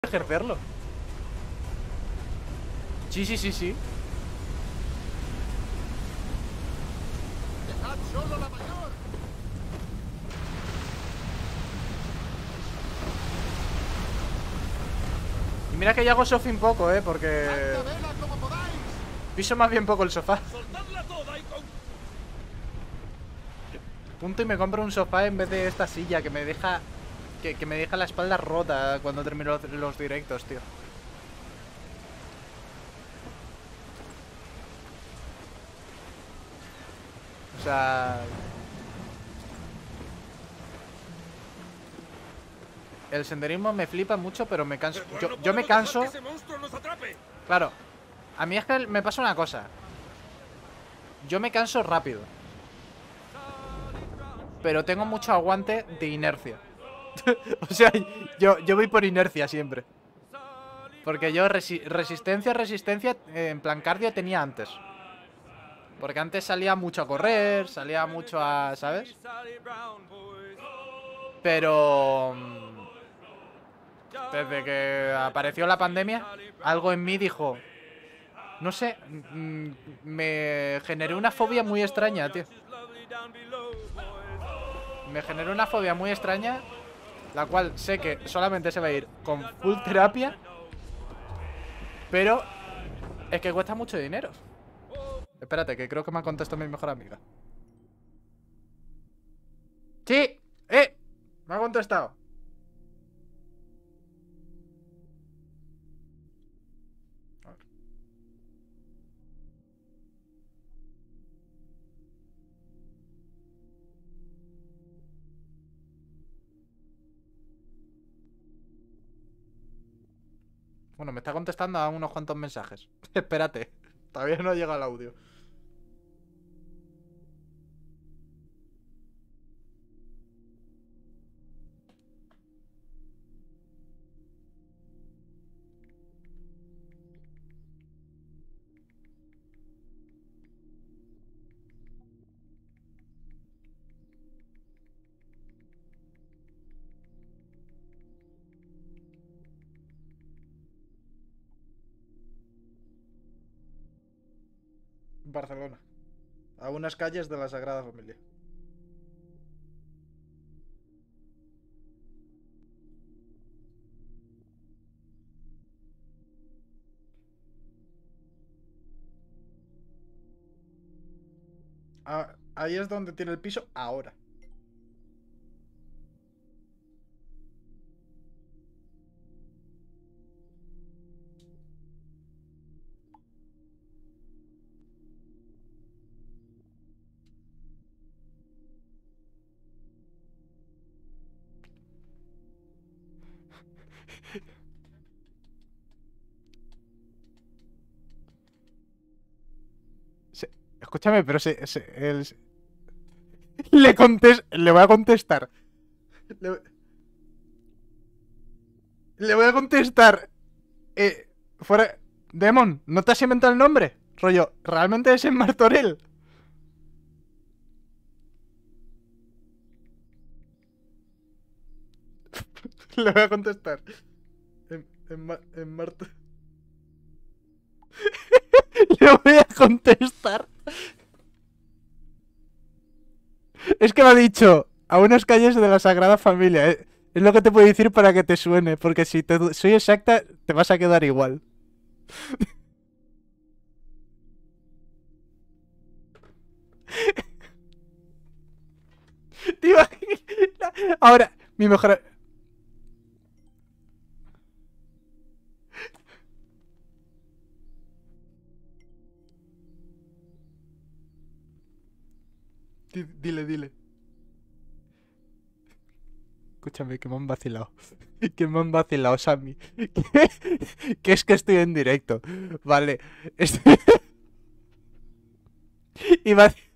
ejercerlo. Sí, sí, sí, sí. ¡Dejad solo la mayor! Y mira que yo hago surfing poco, porque ¡Dad la vela como podáis! piso más bien poco el sofá. ¡Soltadla toda y con... Punto y me compro un sofá en vez de esta silla que me deja que me deja la espalda rota cuando termino los directos, tío. O sea, el senderismo me flipa mucho, pero me canso. Yo me canso. ¡Ese monstruo nos atrape! Claro, a mí es que me pasa una cosa. Yo me canso rápido, pero tengo mucho aguante de inercia. O sea, yo voy por inercia siempre. Porque yo resistencia, en plan cardio tenía antes. Porque antes salía mucho a correr, salía mucho a... ¿sabes? Pero... desde que apareció la pandemia, algo en mí dijo... No sé, me generó una fobia muy extraña, tío. Me generó una fobia muy extraña, la cual sé que solamente se va a ir con full terapia, pero es que cuesta mucho dinero. Espérate, que creo que me ha contestado mi mejor amiga. ¡Sí! Me ha contestado. A ver. Bueno, me está contestando a unos cuantos mensajes. Espérate, todavía no ha llegado el audio. Barcelona. A unas calles de la Sagrada Familia. Ahí es donde tiene el piso ahora. Escúchame, pero le voy a contestar. Le, le voy a contestar. Fuera. Demon, ¿no te has inventado el nombre? Rollo, ¿realmente es en Martorell? Le voy a contestar. En Martorell. Le voy a contestar. Es que me ha dicho a unas calles de la Sagrada Familia. Es lo que te puedo decir para que te suene. Porque si soy exacta, te vas a quedar igual. ¿Te imaginas? Ahora, mi mejor... Dile, dile. Escúchame, que me han vacilado. Que me han vacilado, Sammy. Que es que estoy en directo. Vale. Y,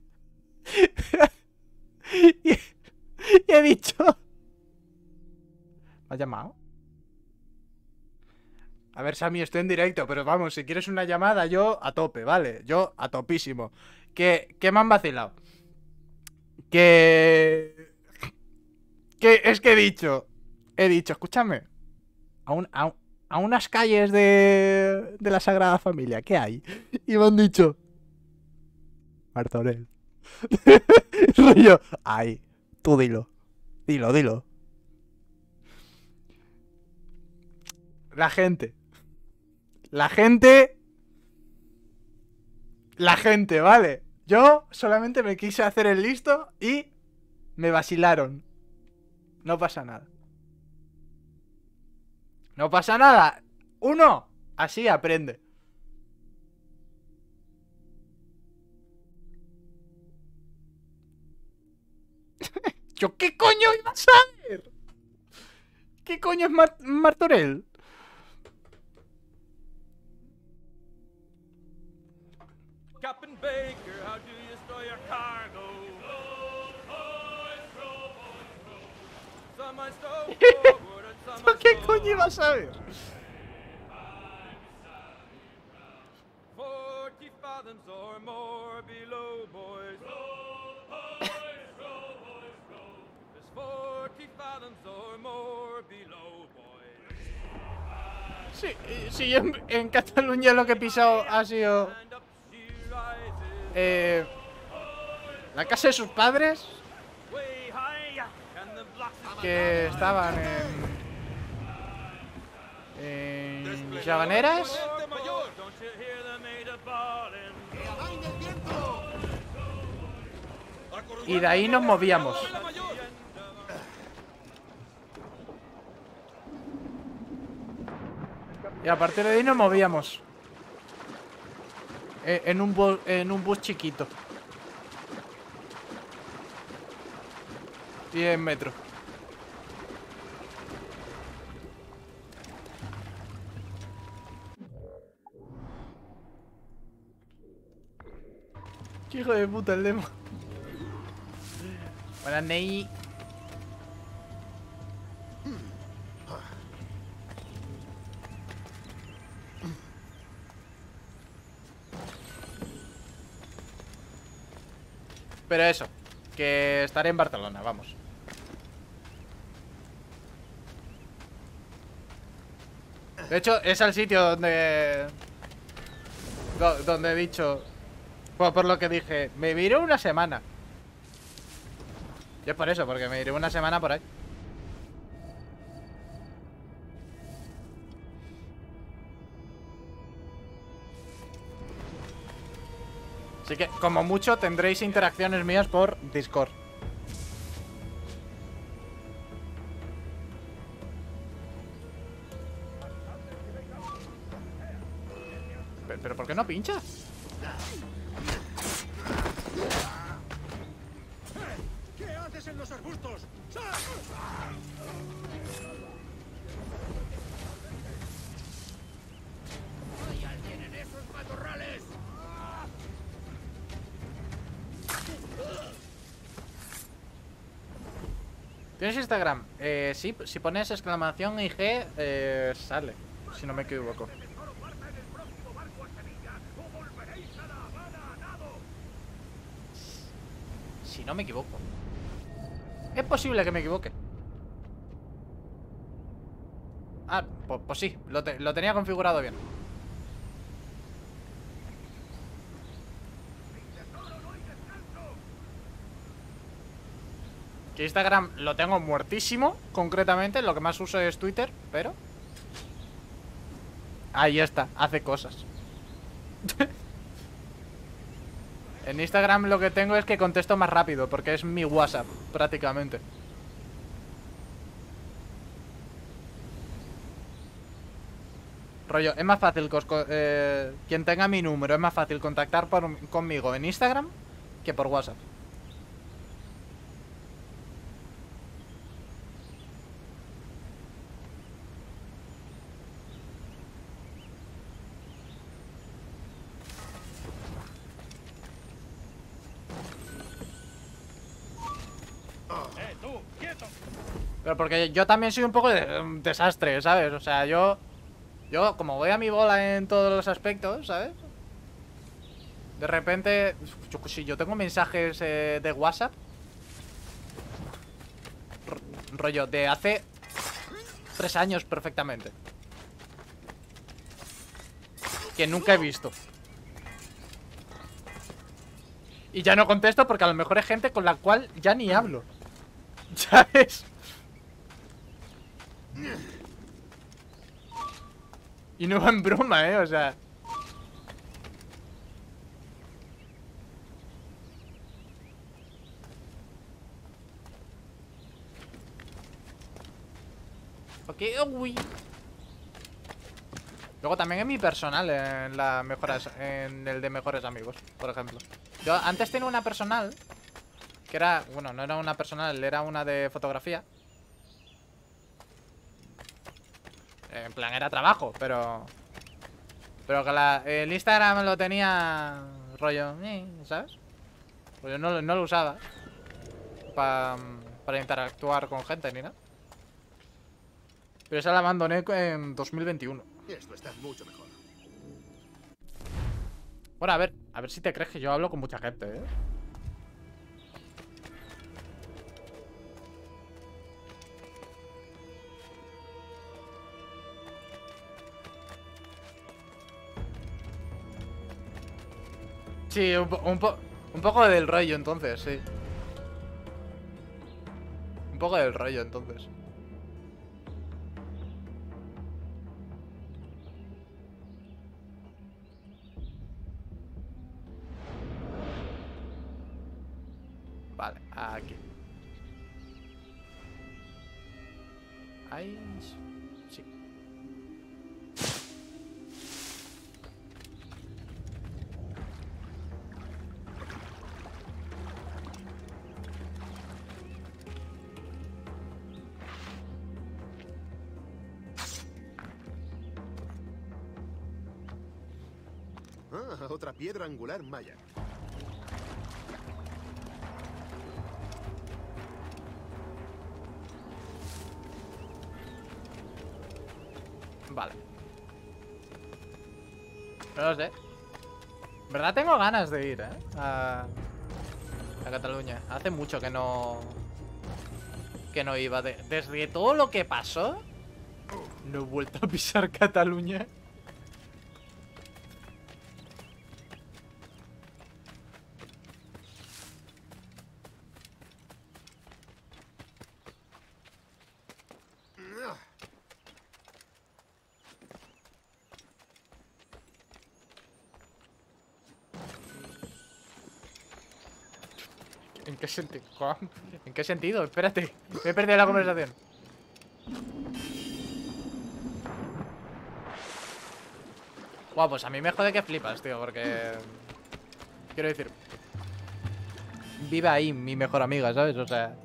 y he dicho... ¿Me ha llamado? A ver, Sammy, estoy en directo, pero vamos, si quieres una llamada, yo a tope, ¿vale? Yo a topísimo. Que me han vacilado. Que es que he dicho, escúchame. Aún. a unas calles de la Sagrada Familia. ¿Qué hay? Y me han dicho... Martorell. Rollo, ay, tú dilo. Dilo, dilo. La gente. La gente... La gente, ¿vale? Yo solamente me quise hacer el listo y me vacilaron. No pasa nada. No pasa nada. Uno así aprende. ¿Yo qué coño iba a saber? ¿Qué coño es Martorell? Captain Baker, how do you store your cargo? Some I stow forward and some ¿Yo I qué stow coño iba a saber? 40 fathoms or more below, boys. There's 40 fathoms or more below, boys. Sí, yo en Cataluña lo que he pisado ha sido And up she rises, la casa de sus padres, way high, and the blocks is que estaban en Llavaneras, mayor. Don't you hear the maid a bawling? ¡Que amaine el viento! y de ahí nos movíamos. La mayor. Y a partir de ahí nos movíamos en un bus chiquito y en metro. Qué hijo de puta el demo. Buenas, Ney. Pero eso, que estaré en Barcelona, vamos. De hecho, es el sitio donde he dicho, por lo que dije, me iré una semana. Y es por eso, porque me iré una semana por ahí. Así que, como mucho, tendréis interacciones mías por Discord. ¿Pero por qué no pincha? ¿Qué haces en los arbustos? ¡Hay alguien en esos matorrales! ¿Tienes Instagram? Sí, si pones exclamación IG, sale, si no me equivoco. Si no me equivoco. Es posible que me equivoque. Ah, pues sí, lo tenía configurado bien. Que Instagram lo tengo muertísimo, concretamente, lo que más uso es Twitter, pero... Ahí está, hace cosas. En Instagram lo que tengo es que contesto más rápido, porque es mi WhatsApp, prácticamente. Rollo, es más fácil, quien tenga mi número, es más fácil contactar conmigo en Instagram que por WhatsApp. ¡Tú, quieto! Pero porque yo también soy un poco de un desastre, ¿sabes? O sea, yo como voy a mi bola en todos los aspectos, ¿sabes? De repente, si yo tengo mensajes de WhatsApp, rollo, de hace 3 años perfectamente. que nunca he visto. Y ya no contesto porque a lo mejor hay gente con la cual ya ni hablo. ¿Sabes? Y no va en broma, o sea. Ok, uy. Luego también en mi personal, en la mejoras, en el de mejores amigos, por ejemplo. Yo antes tenía una personal que era, bueno, no era una personal, era una de fotografía. En plan, era trabajo, pero que el Instagram lo tenía rollo, ¿sabes? Pues yo no lo usaba para interactuar con gente ni nada. Pero esa la abandoné en 2021. Esto está mucho mejor. Bueno, a ver si te crees que yo hablo con mucha gente, ¿eh? Sí, un poco del rollo entonces, sí. Un poco del rollo entonces. Vale, aquí. Ahí. Sí. Ah, otra piedra angular maya. Vale. No lo sé. En verdad tengo ganas de ir, a Cataluña. Hace mucho que no iba. Desde todo lo que pasó, no he vuelto a pisar Cataluña. ¿En qué sentido? ¿En qué sentido? Espérate, me he perdido la conversación. Guau, pues a mí me jode que flipas, tío, porque... Quiero decir... Vive ahí mi mejor amiga, ¿sabes? O sea...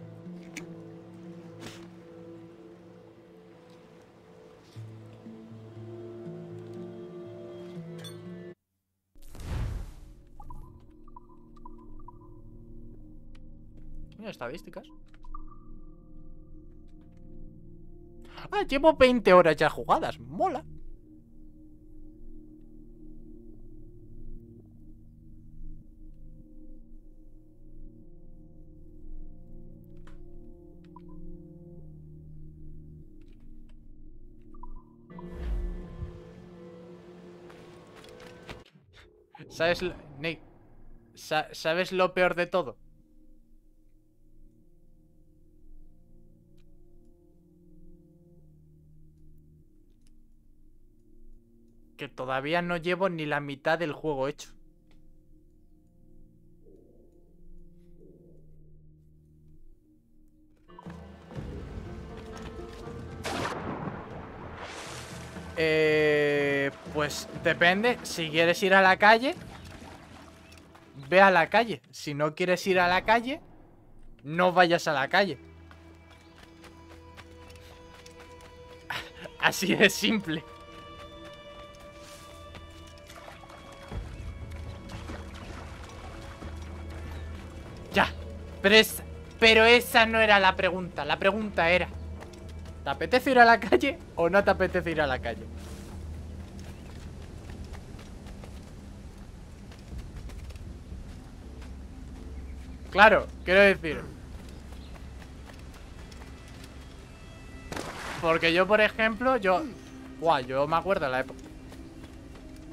Mira, estadísticas. Ah, llevo 20 horas ya jugadas. Mola. ¿Sabes, Nick? ¿Sabes lo peor de todo? Que todavía no llevo ni la mitad del juego hecho. Pues depende. Si quieres ir a la calle, ve a la calle. Si no quieres ir a la calle, no vayas a la calle. Así de simple. Ya. Pero esa no era la pregunta. La pregunta era: ¿te apetece ir a la calle o no te apetece ir a la calle? Claro, quiero decir. Porque yo, por ejemplo, yo me acuerdo de la época.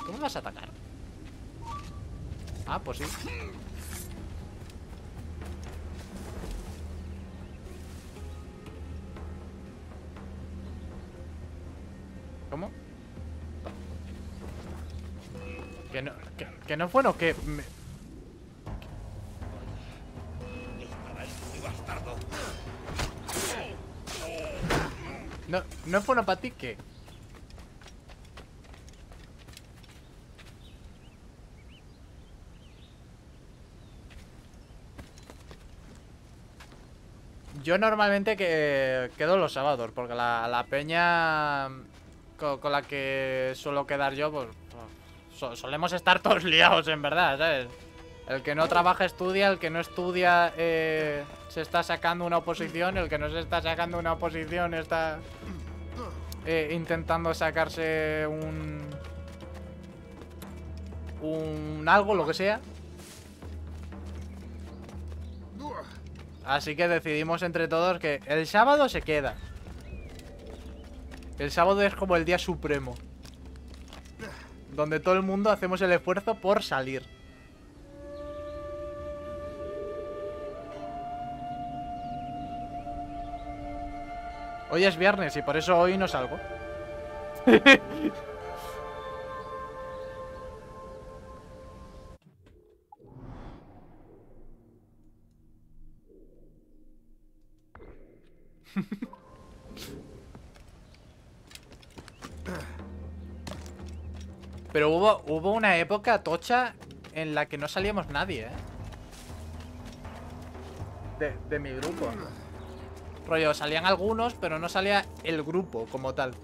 ¿Cómo vas a atacar? Ah, pues sí. ¿Cómo? Que no fue, no, que... No, no fue uno para ti, ¿qué? Yo normalmente quedo los sábados, porque la peña con la que suelo quedar yo, pues solemos estar todos liados, en verdad, ¿sabes? El que no trabaja estudia, el que no estudia se está sacando una oposición, el que no se está sacando una oposición está intentando sacarse un algo, lo que sea. Así que decidimos entre todos que el sábado se queda. El sábado es como el día supremo, donde todo el mundo hacemos el esfuerzo por salir. Hoy es viernes y por eso hoy no salgo. Pero hubo una época tocha en la que no salíamos nadie, de mi grupo. Rollo, salían algunos, pero no salía el grupo como tal.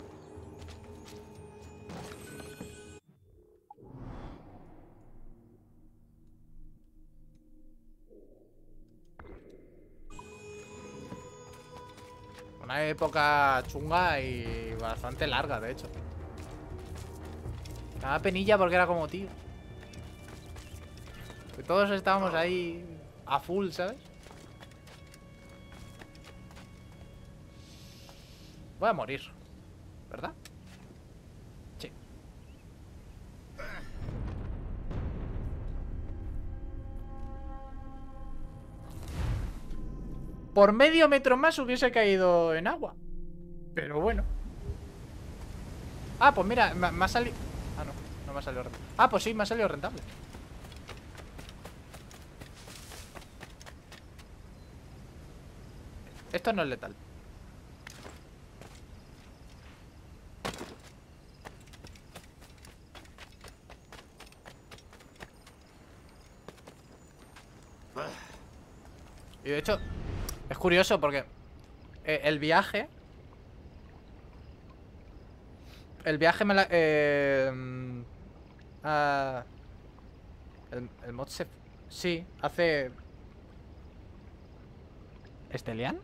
Una época chunga y bastante larga, de hecho. Me daba penilla porque era como, tío, que todos estábamos ahí a full, ¿sabes? Voy a morir, ¿verdad? Sí. Por medio metro más hubiese caído en agua. Pero bueno. Ah, pues mira, me ha salido... Ah, no, no me ha salido rentable. Ah, pues sí, me ha salido rentable. Esto no es letal. Y de hecho, es curioso porque el viaje me la... el mod se... Sí, hace... ¿Estelian?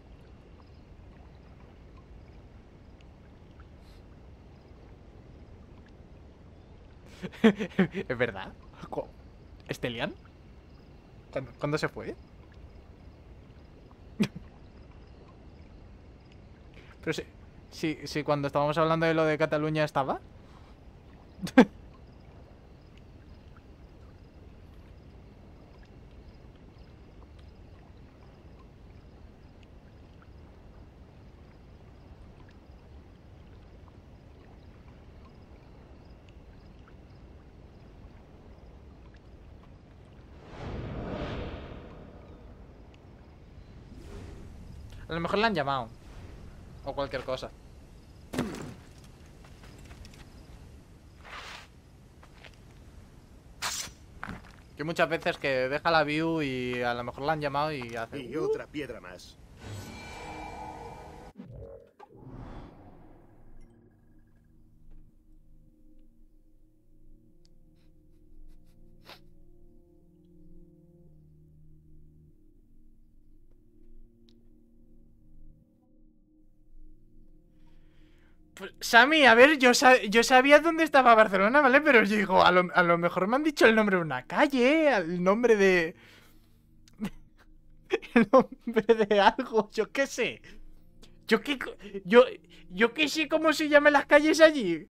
¿Es verdad? ¿Estelian? ¿Cuándo se fue? Pero sí, cuando estábamos hablando de lo de Cataluña estaba. A lo mejor la han llamado. O cualquier cosa. Que muchas veces que deja la view y a lo mejor la han llamado y hace... Y otra piedra más. Pues, Sammy, a ver, yo sabía dónde estaba Barcelona, ¿vale? Pero yo digo, a lo mejor me han dicho el nombre de una calle, el nombre de... El nombre de algo, yo qué sé. Yo qué sé cómo se llaman las calles allí.